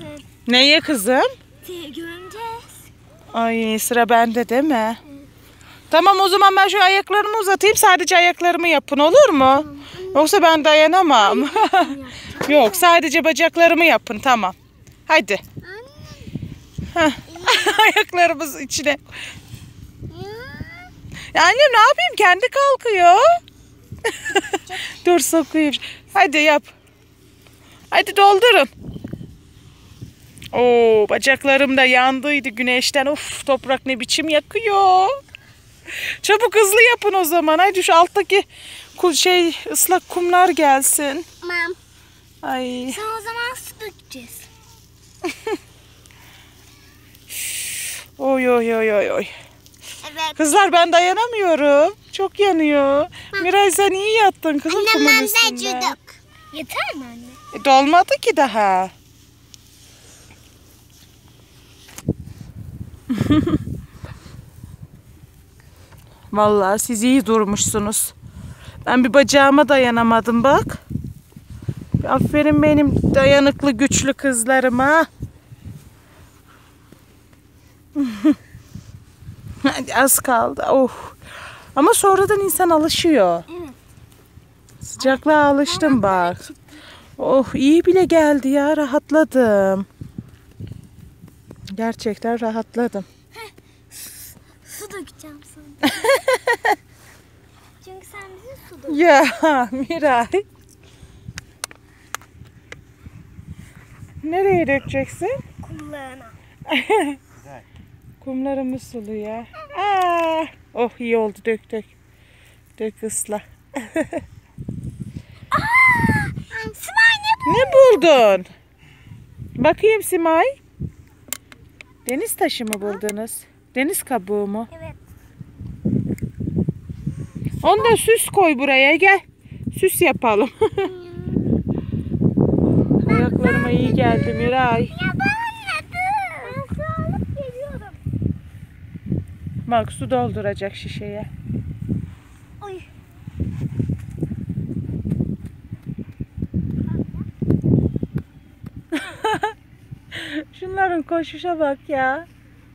Evet. Neye kızım? Göreceğiz. Ay sıra bende değil mi? Evet. Tamam o zaman ben şu ayaklarımı uzatayım. Sadece ayaklarımı yapın olur mu? Yoksa ben dayanamam. Yok sadece bacaklarımı yapın tamam. Hadi. Ayaklarımız içine. Ya annem ne yapayım kendi kalkıyor. Dur sokayım. Hadi yap. Hadi doldurun. Oo bacaklarım da yandıydı güneşten. Of toprak ne biçim yakıyor. Çabuk hızlı yapın o zaman. Hadi şu alttaki ıslak kumlar gelsin. Tamam. Ay. Sonra o zaman su dökeceğiz. Oy oy oy oy oy. Evet. Kızlar ben dayanamıyorum. Çok yanıyor. Miray sen iyi yattın kızım kumun üstünde. Yeter mi anne? Dolmadı ki daha. Vallahi siz iyi durmuşsunuz. Ben bir bacağıma dayanamadım bak. Aferin benim dayanıklı güçlü kızlarıma. Hadi az kaldı. Oh. Ama sonradan insan alışıyor. Evet. Sıcaklığa alıştım bak. Oh iyi bile geldi ya rahatladım. Gerçekten rahatladım. Su dökeceğim sana. Çünkü sen bize su dök. Ya Miray. Nereye dökeceksin? Kumlarına. Kumlarımız sulu ya. Aa, oh iyi oldu dök dök. Dök ısla. Simay ne bu? Ne buldun? Bakayım Simay. Deniz taşı mı buldunuz? Deniz kabuğu mu? Evet. Onu da süs koy buraya gel. Süs yapalım. Ayaklarıma iyi geldi Miray. Ya ben su alıp geliyorum. Bak su dolduracak şişeye. Oy. Şunların koşuşa bak ya.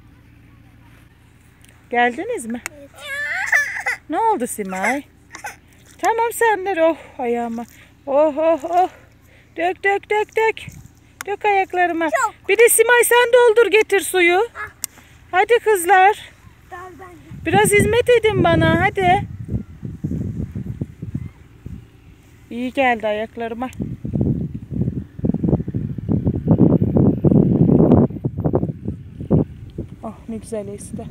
Geldiniz mi? Evet. Ne oldu Simay? Tamam senler oh ayağıma. Oh oh oh. Dök dök dök dök. Dök ayaklarıma. Yok. Bir de Simay sen doldur getir suyu. Hadi kızlar. Biraz hizmet edin bana hadi. İyi geldi ayaklarıma. Oh ne güzel esti.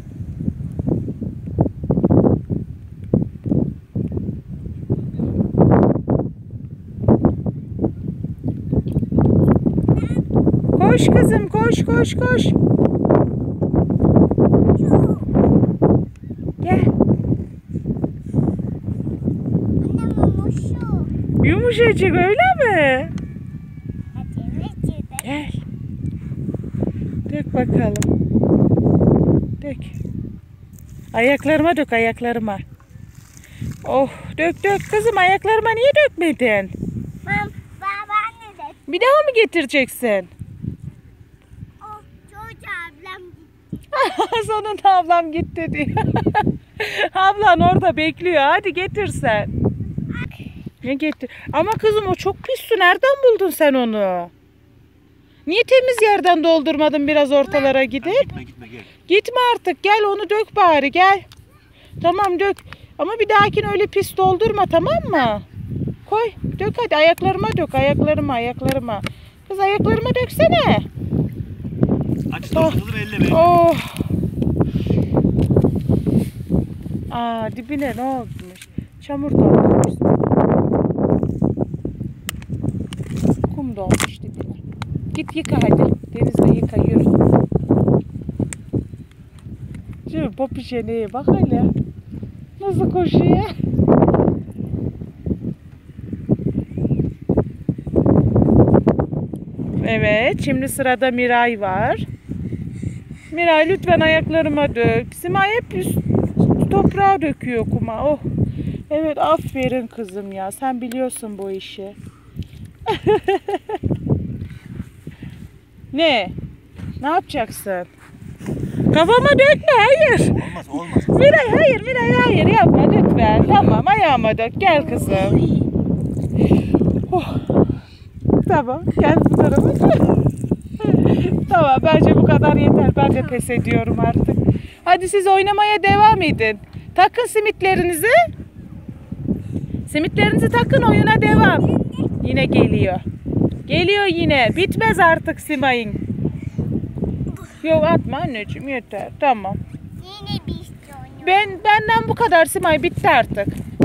Koş kızım koş koş koş. Gel. Annem mamuşu. Yumuşacık öyle mi? Hadi Gel. Dök bakalım. Dök. Ayaklarıma dök ayaklarıma. Oh dök dök kızım ayaklarıma niye dökmedin? Ben ne dedim? Bir daha mı getireceksin? O çocuğu ablam gitti. Sonunda ablam gitti diyor. Ablan orada bekliyor. Hadi getir sen. Ne getir? Ama kızım o çok pis su. Nereden buldun sen onu? Niye temiz yerden doldurmadın biraz ortalara gidip? Gitme gel. Gitme artık. Gel onu dök bari gel. Tamam dök. Ama bir dahakine öyle pis doldurma tamam mı? Koy. Dök hadi ayaklarıma dök. Ayaklarıma. Kız ayaklarıma döksene. Aç doldurulur elleme. Oh. Aa dibine ne olmuş? Çamur dolmuş. Kum dolmuş dibine. Git yıka hadi. Denizde yıka yürü. Şu popişeneye bak hele. Nasıl koşuyor? Evet şimdi sırada Miray var. Miray lütfen ayaklarıma dök. Simay hep toprağa döküyor kuma. Oh. Evet aferin kızım ya. Sen biliyorsun bu işi. Ne? Ne yapacaksın? Kafama dökme, hayır. Olmaz. Miray hayır, Miray hayır yapma lütfen. Tamam, ayağıma dök, gel kızım. Oh. Tamam, gel bu tarafa. Tamam, bence bu kadar yeter. Ben de pes ediyorum artık. Hadi siz oynamaya devam edin. Takın simitlerinizi. Simitlerinizi takın, oyuna devam. Yine geliyor. Geliyor yine. Bitmez artık Simay'ın. Yok atma anneciğim, yeter. Tamam. Yine bir istiyorum. Benden bu kadar Simay, bitti artık.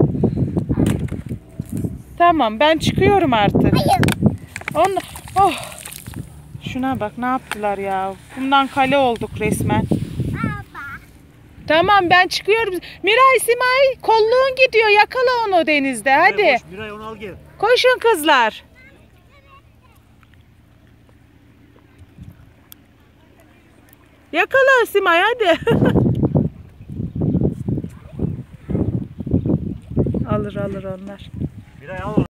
Tamam, ben çıkıyorum artık. Hayır. Oh. Şuna bak, ne yaptılar ya. Bundan kale olduk resmen. Baba. Tamam, ben çıkıyorum. Miray, Simay, kolluğun gidiyor. Yakala onu denizde. Hadi. Koş, Miray onu al gel. Koşun kızlar. Yakala Simay, hadi. alır onlar. Miray al onu.